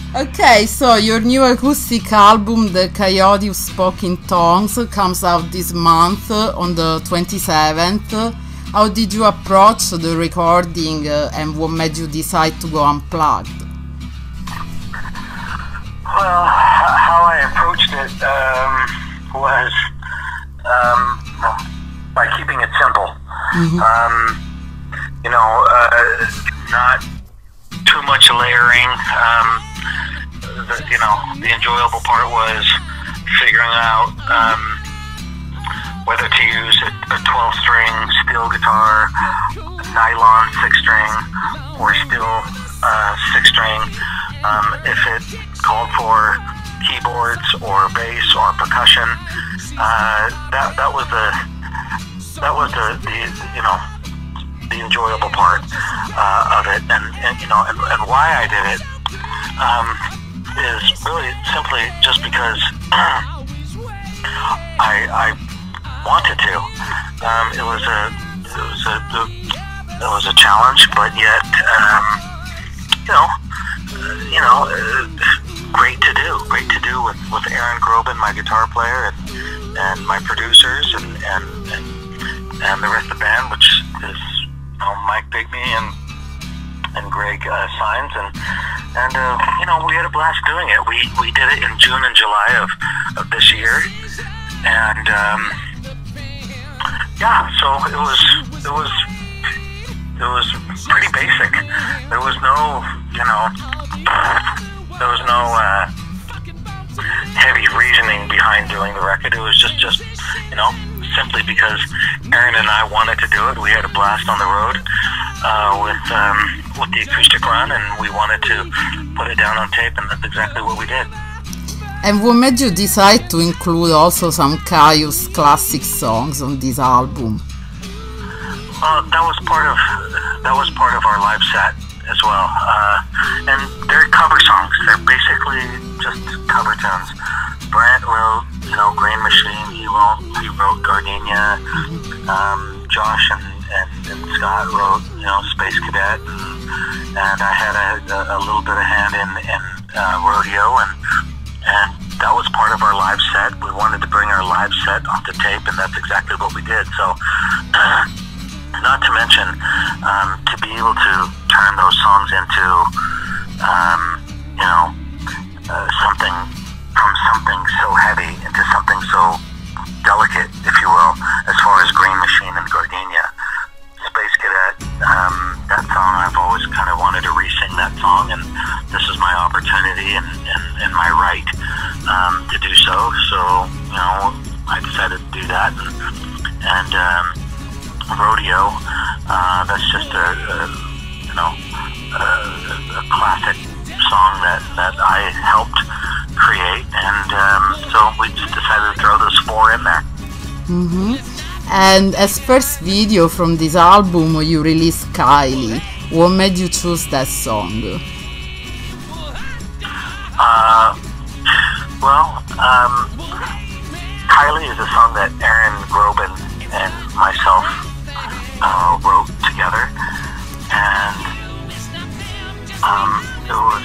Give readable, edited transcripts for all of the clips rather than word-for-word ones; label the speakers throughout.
Speaker 1: Okay, so your new acoustic album, The Coyote Who Spoke in Tongues, comes out this month on the 27th. How did you approach the recording and what made you decide to go unplugged?
Speaker 2: Well, how I approached it was by keeping it simple. Not too much layering. The enjoyable part was figuring out whether to use a 12-string steel guitar, nylon 6-string, or steel 6-string. If it called for keyboards or bass or percussion, that was the enjoyable part of it, and why I did it is really simply just because I wanted to. It was a challenge, but yet great to do with Aaron Groban, my guitar player, and my producers, and the rest of the band, which is Mike Bigby and Greg Sines, and we had a blast doing it. We did it in June and July of this year, and so it was pretty basic. There was no heavy reasoning behind doing the record. It was just simply because Aaron and I wanted to do it. We had a blast on the road with the acoustic run, and we wanted to put it down on tape, and that's exactly what we did.
Speaker 1: And what made you decide to include also some Caius classic songs on this album?
Speaker 2: That was part of our live set as well, and they're cover songs. They're basically just cover tunes. Brant wrote, Green Machine. He wrote Gardenia. Josh and Scott wrote, Space Cadet, and I had a little bit of hand in Rodeo, and that was part of our live set. We wanted to bring our live set onto tape, and that's exactly what we did. So, not to mention, to be able to turn those songs into, something so heavy into something so delicate, if you will, as far as Green Machine and Gardenia. Space Cadet, that song, I've always kind of wanted to re-sing that song, and this is my opportunity and my right to do so. So, I decided to do that, and Rodeo, that's just a classic song that I helped create, and so we just decided to throw those 4 in there.
Speaker 1: And as first video from this album, you released Kylie. What made you choose that song?
Speaker 2: Kylie is a song that Aaron Groban and myself wrote together, and it was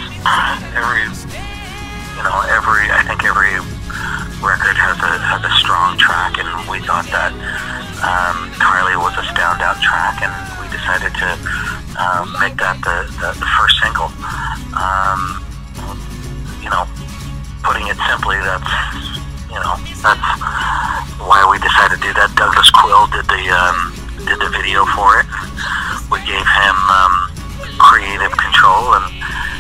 Speaker 2: I think every record has a strong track, and we thought that Kylie was a standout track, and we decided to make that the first single. Putting it simply, that's why we decided to do that. Douglas Quill did the video for it. We gave him creative control, and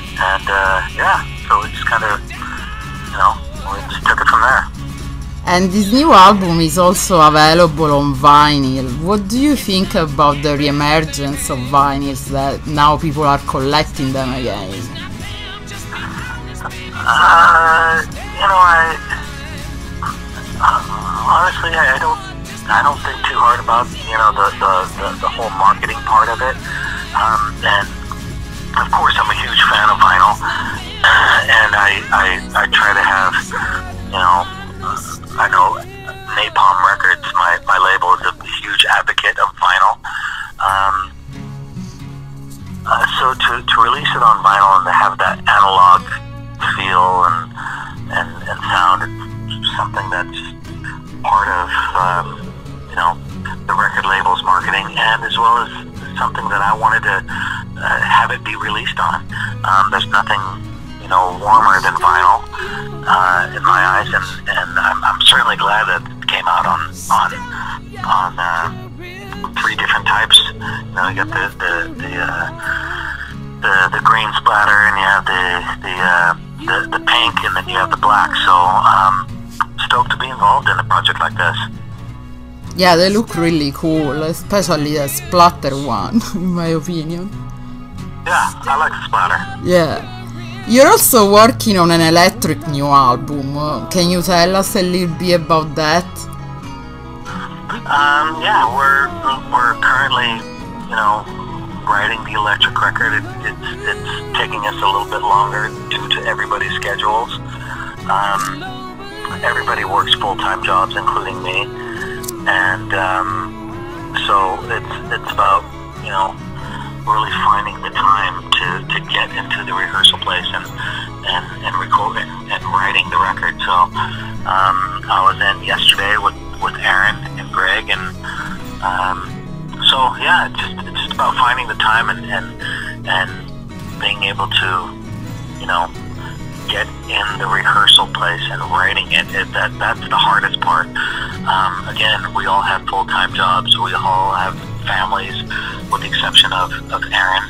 Speaker 2: so we just kind of we just took it from there.
Speaker 1: And this new album is also available on vinyl. What do you think about the reemergence of vinyls, that now people are collecting them again?
Speaker 2: Honestly, I don't think too hard about the whole marketing part of it. And of course, I'm a huge fan of vinyl, and I try to have I know Napalm Records, my label, is a huge advocate of vinyl. So to release it on vinyl and to have that analog that's just part of the record label's marketing, and as well as something that I wanted to have it be released on. There's nothing warmer than vinyl in my eyes, and I'm certainly glad that it came out on 3 different types. You got the green splatter, and you have the pink, and then you have the black. So stoked to be involved in a project like this.
Speaker 1: Yeah, they look really cool, especially the splatter one, in my opinion.
Speaker 2: Yeah, I like the splatter.
Speaker 1: Yeah. You're also working on an electric new album. Can you tell us a little bit about that?
Speaker 2: Yeah, we're currently, writing the electric record. It's taking us a little bit longer due to everybody's schedules. Everybody works full-time jobs, including me, and so it's about really finding the time to get into the rehearsal place and recording and writing the record. So I was in yesterday with Aaron and Greg, and so yeah, it's just about finding the time and being able to get in the rehearsal place and writing it. That's the hardest part. Again, we all have full-time jobs. We all have families, with the exception of Aaron,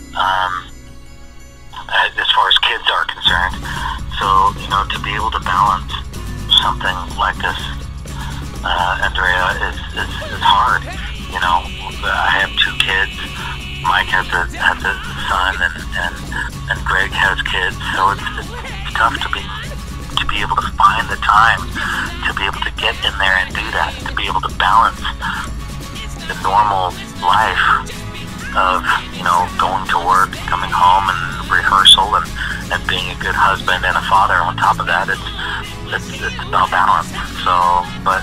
Speaker 2: as far as kids are concerned. So, to be able to balance something like this, Andrea, is hard. I have 2 kids. Mike has a son, and Greg has kids. So it's tough to be able to find the time to be able to get in there and do that, to be able to balance the normal life of going to work, coming home, and rehearsal, and being a good husband and a father. On top of that, it's about balance. So, but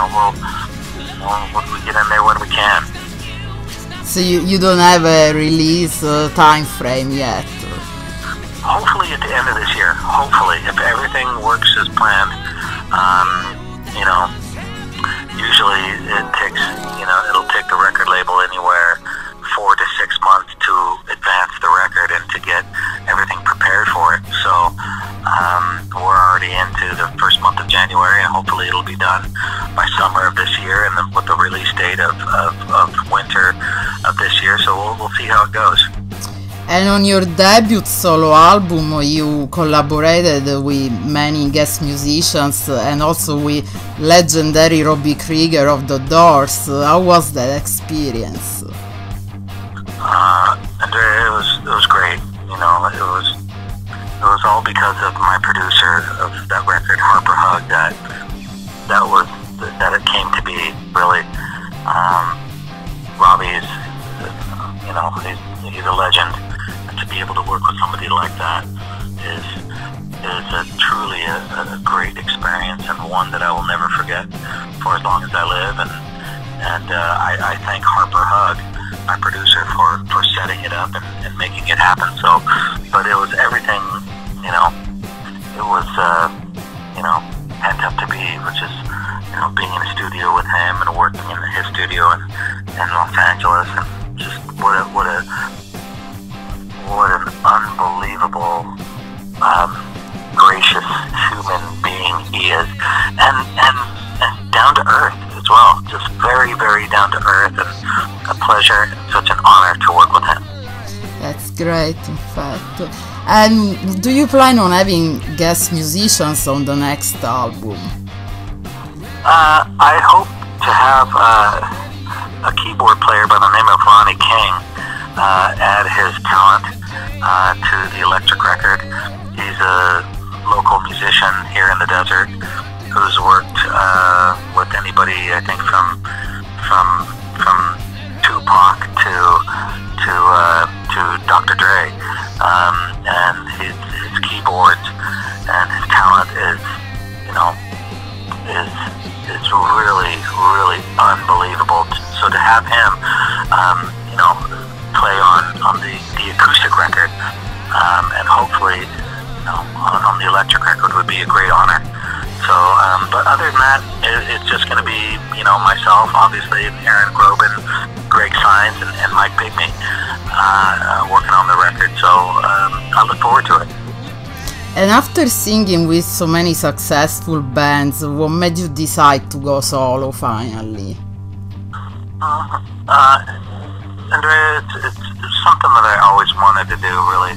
Speaker 2: we get in there when we can.
Speaker 1: So you don't have a release time frame yet?
Speaker 2: Hopefully at the end of this year. Hopefully, if everything works as planned. Usually it takes, it'll take the record label anywhere 4 to 6 months to advance the record and to get everything prepared for it. So we're already into the first month of January, and hopefully it'll be done by summer of this year, and then with the release date of winter of this year. So we'll see how it goes.
Speaker 1: And on your debut solo album, you collaborated with many guest musicians and also with legendary Robbie Krieger of The Doors. How was that experience?
Speaker 2: Andrea, it was great. It was all because of my producer of that record, Harper Hug, that it came to be. Really, Robbie is, he's a legend. To be able to work with somebody like that is truly a great experience, and one that I will never forget for as long as I live. And I thank Harper Hug, my producer, for setting it up and making it happen. So, but it was everything, it was pent up to be, which is being in a studio with him and working in his studio in Los Angeles, and just what an unbelievable, gracious human being he is, and down to earth as well. Just very, very down to earth, and a pleasure and such an honor to work with him.
Speaker 1: That's great, in fact. And do you plan on having guest musicians on the next album?
Speaker 2: I hope to have a keyboard player by the name of Ronnie King add his talent to the electric record. He's a local musician here in the desert who's worked with anybody, I think, from Tupac to Dr. Dre, and his keyboards and his talent is really, really unbelievable. So to have him play on the acoustic record, and hopefully on the electric record would be a great honor. So, but but other than that, it's just going to be, myself, obviously, Aaron Groban, Greg Sines, and Mike Bigme working on the record. So I look forward to it.
Speaker 1: And after singing with so many successful bands, what made you decide to go solo finally?
Speaker 2: Andrea, it's something that I always wanted to do, really.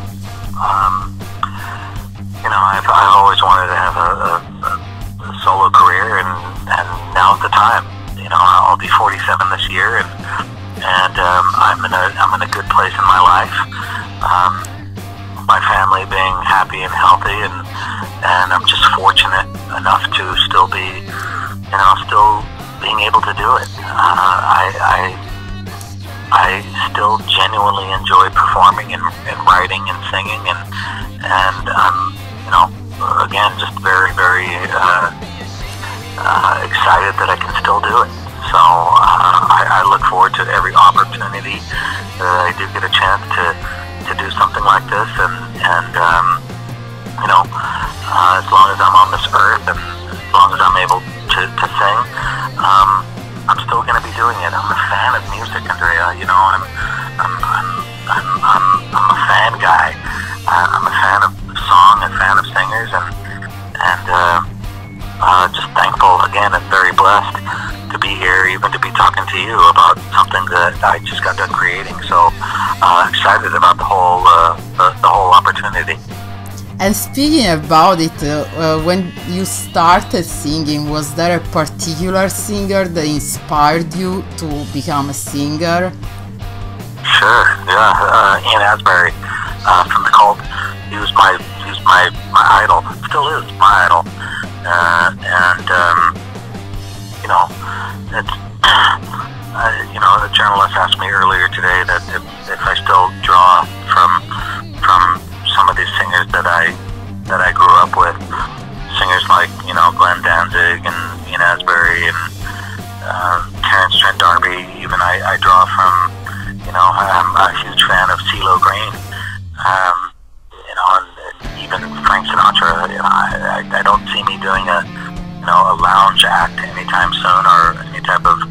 Speaker 2: I've always wanted to have a solo career, and now's the time. I'll be 47 this year, and I'm in a good place in my life. My family being happy and healthy, and I'm just fortunate enough to still be, still being able to do it. I still genuinely enjoy performing and writing and singing, and again, just very, very excited that I can still do it. So I look forward to every opportunity that I do get a chance to do something like this, and as long as I'm on this earth and as long as I'm able to sing, I'm still going to be doing it. I'm a fan of music, Andrea. I'm a fan guy. I'm a fan of song and fan of singers, and just thankful again and very blessed to be here, even to be talking to you about something that I just got done creating. So excited about the whole opportunity.
Speaker 1: And speaking about it, when you started singing, was there a particular singer that inspired you to become a singer?
Speaker 2: Sure, yeah. Ian Asbury from the Cult. He was my idol. Still is my idol. A journalist asked me earlier today that if I still draw from some of these singers that I grew up with, singers like Glenn Danzig and Ian Asbury and Terence Trent D'Arby. Even I draw from I'm a huge fan of CeeLo Green. And even Frank Sinatra. I don't see me doing a lounge act anytime soon, or any type of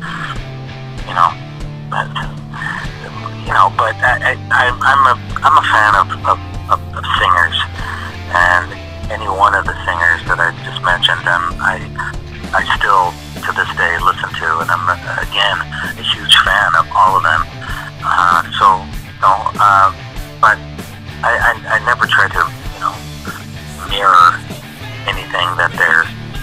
Speaker 2: but I'm a fan of singers, and any one of the singers that I just mentioned, I still to this day listen to, and I'm again a huge fan of all of them. But I never try to mirror anything that they're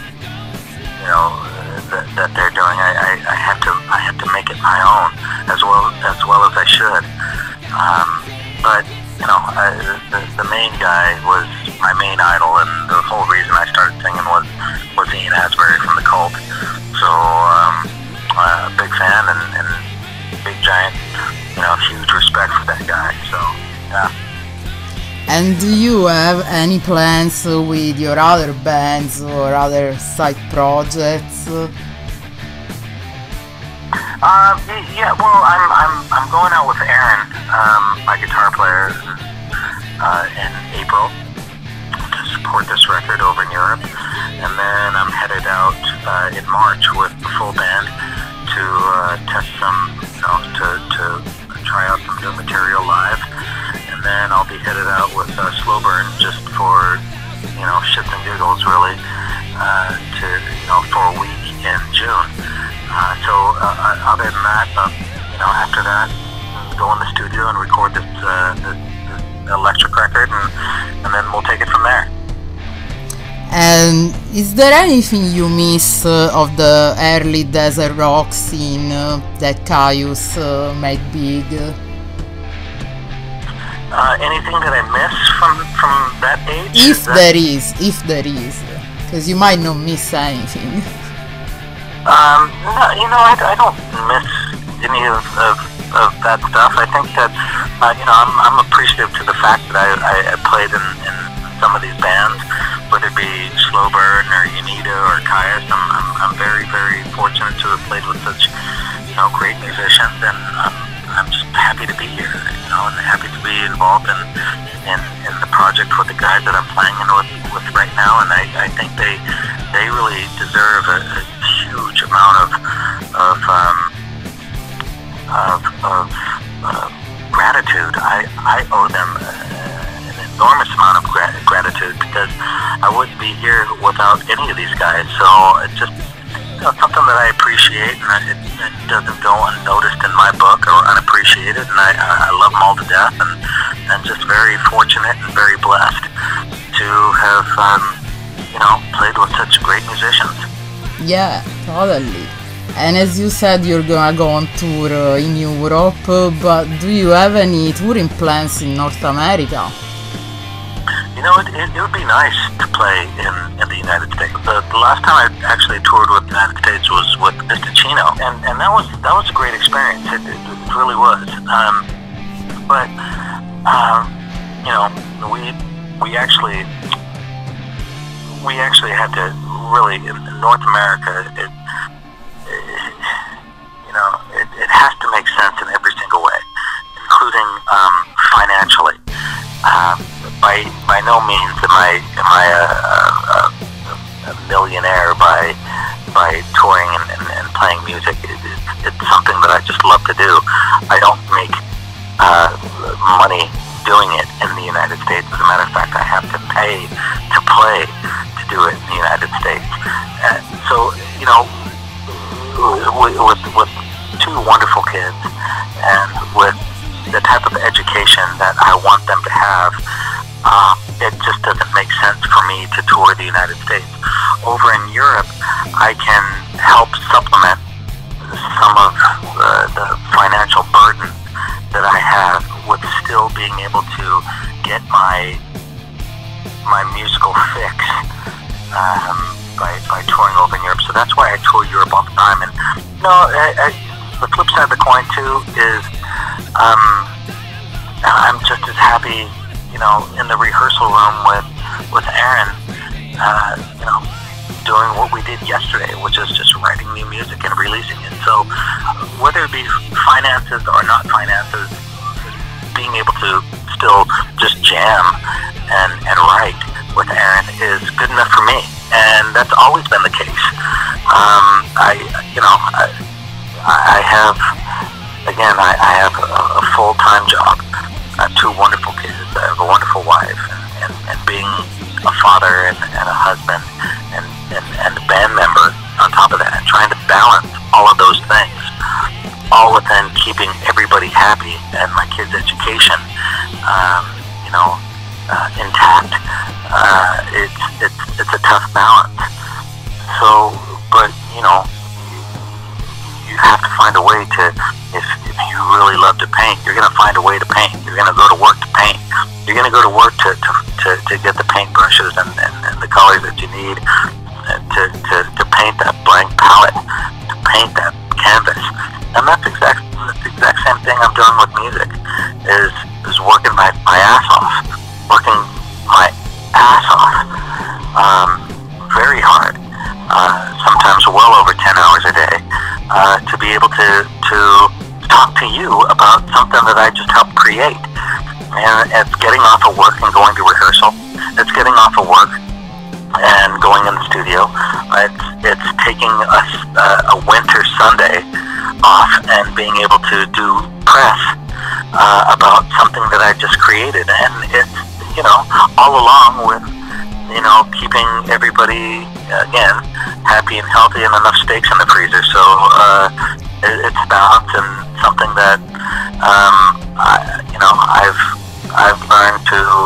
Speaker 2: that they're doing. I have to make it my own as well as I should. But the main guy was my main idol, and the whole reason I started singing was Ian Asbury from the Cult. So a big fan and big giant, huge respect for that guy. So yeah.
Speaker 1: And do you have any plans with your other bands or other side projects?
Speaker 2: Yeah. Well, I'm going out with Aaron, my guitar player, in April to support this record over in Europe, and then I'm headed out in March with the full band to test some, to try out some new material live. And then I'll be headed out with Slow Burn just for, shits and giggles, really, for a week in June. Other than that, after that, go in the studio and record this electric record, and then we'll take it from there.
Speaker 1: And is there anything you miss of the early desert rock scene that Caius made big?
Speaker 2: Anything that I miss from that age?
Speaker 1: If there is, because you might not miss anything.
Speaker 2: No, I don't miss any of that stuff. I think that I'm appreciative to the fact that I played in some of these bands, whether it be Slow Burn or Unita or Caius. I'm very, very fortunate to have played with such great musicians, and I'm just happy to be here. and happy to be involved in the project with the guys that I'm playing in with right now. And I think they really deserve a huge amount of gratitude. I owe them an enormous amount of gratitude, because I wouldn't be here without any of these guys. So it's just something that I appreciate, and it doesn't go unnoticed in my book or unappreciated, and I love them all to death, and just very fortunate and very blessed to have played with such great musicians.
Speaker 1: Yeah, totally. And as you said, you're gonna go on tour in Europe, but do you have any touring plans in North America?
Speaker 2: It would be nice to play in the United States. The last time I actually toured with the United States was with Pistachino, and that was a great experience. It really was. But we actually had to really, in North America, it has to make sense in every single way, including financially. By no means am I a millionaire by touring and playing music. It's something that I just love to do. I don't make money doing it in the United States. As a matter of fact, I have to pay to play to do it in the United States. So with two wonderful kids, and with the type of education that I want them to have, it just doesn't make sense for me to tour the United States. Over in Europe, I can help supplement some of the financial burden that I have, with still being able to get my musical fix by touring over in Europe. So that's why I tour Europe all the time. And the flip side of the coin too is I'm just as happy, in the rehearsal room with Aaron, doing what we did yesterday, which is just writing new music and releasing it. So whether it be finances or not finances, being able to still just jam and write with Aaron is good enough for me, and that's always been the case. I have a full-time job. I have two wonderful kids. I have a wonderful wife, and being a father and a husband and a band member on top of that, and trying to balance all of those things, all within keeping everybody happy and my kids' education, intact. It's a tough balance. So, but you have to find a way to, if you really love to paint, you're going to find a way to paint. You're going to go to work to paint. You're going to go to work to get the paint brushes and the colors that you need to paint that blank palette, to paint that canvas. And that's the exact same thing I'm doing with music, is working my ass off, very hard, sometimes well over 10 hours a day, to be able to talk to you about something that I just helped create. And it's getting off of work and going to rehearsal. It's getting off of work and going in the studio. It's taking a winter Sunday off and being able to do press about something that I just created. And it's, all along with, keeping everybody, again, happy and healthy, and enough steaks in the freezer. So it's balance, and something that I've learned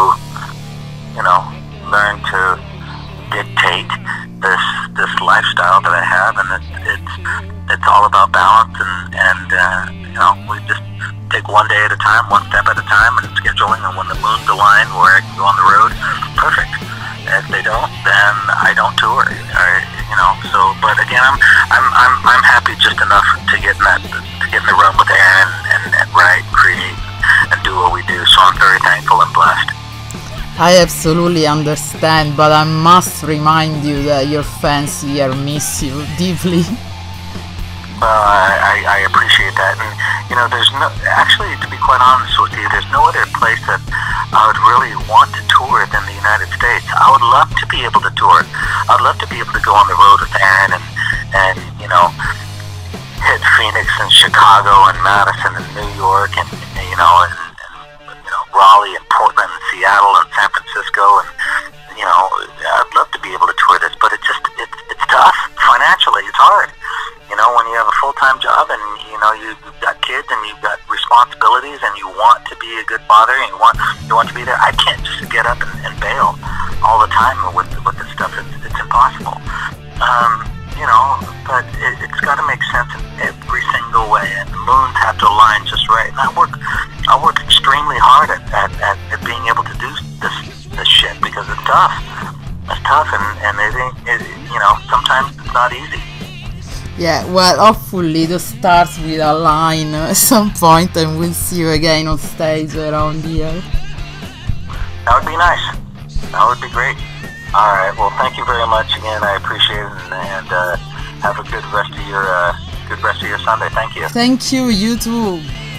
Speaker 2: to dictate this lifestyle that I have, and it's all about balance, and we just take one day at a time, one step at a time, and scheduling. And when the moons align where I can go on the road, perfect. If they don't, then I don't tour. So, but again, I'm happy just enough to get in the room with Aaron and write, create, and do what we do. So I'm very thankful and blessed.
Speaker 1: I absolutely understand, but I must remind you that your fans here miss you deeply.
Speaker 2: Well, I appreciate that, and You know, there's no, actually, to be quite honest with you, there's no other place that I would really want to tour than the United States. I would love to be able to tour. I'd love to be able to go on the road with Aaron and you know, hit Phoenix and Chicago and Madison and New York and you know, and you know, Raleigh and Portland and Seattle and San Francisco, and you know, I'd love to be able to tour this, but it's tough financially. It's hard. You know, when you have a full-time job and, you know, you've got kids and you've got responsibilities and you want to be a good father and you want to be there, I can't just get up and bail all the time with this stuff. It's impossible. You know, but it's got to make sense in every single way, and the moons have to align just right. And I work extremely hard at being able to do this shit, because it's tough. It's tough, and you know, sometimes it's not easy.
Speaker 1: Yeah, well, hopefully the stars will align at some point and we'll see you again on stage around here.
Speaker 2: That would be nice. That would be great. All right. Well, thank you very much again. I appreciate it, and have a good rest of your Sunday. Thank you.
Speaker 1: Thank you. You too.